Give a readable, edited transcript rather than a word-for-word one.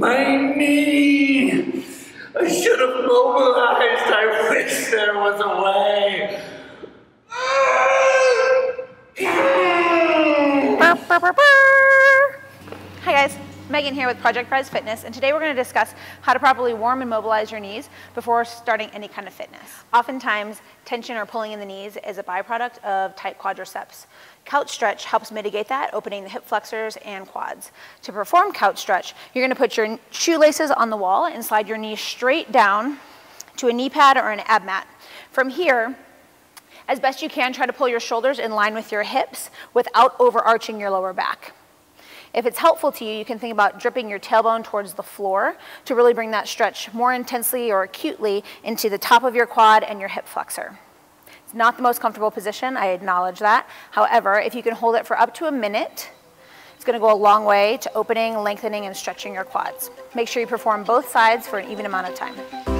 My knee! I should have mobilized. I wish there was a way. Hi guys, Megan here with Project Rise Fitness, and today we're going to discuss how to properly warm and mobilize your knees before starting any kind of fitness. Oftentimes, tension or pulling in the knees is a byproduct of tight quadriceps. Couch stretch helps mitigate that, opening the hip flexors and quads. To perform couch stretch, you're going to put your shoelaces on the wall and slide your knees straight down to a knee pad or an ab mat. From here, as best you can, try to pull your shoulders in line with your hips without overarching your lower back. If it's helpful to you, you can think about dripping your tailbone towards the floor to really bring that stretch more intensely or acutely into the top of your quad and your hip flexor. It's not the most comfortable position, I acknowledge that. However, if you can hold it for up to a minute, it's going to go a long way to opening, lengthening, and stretching your quads. Make sure you perform both sides for an even amount of time.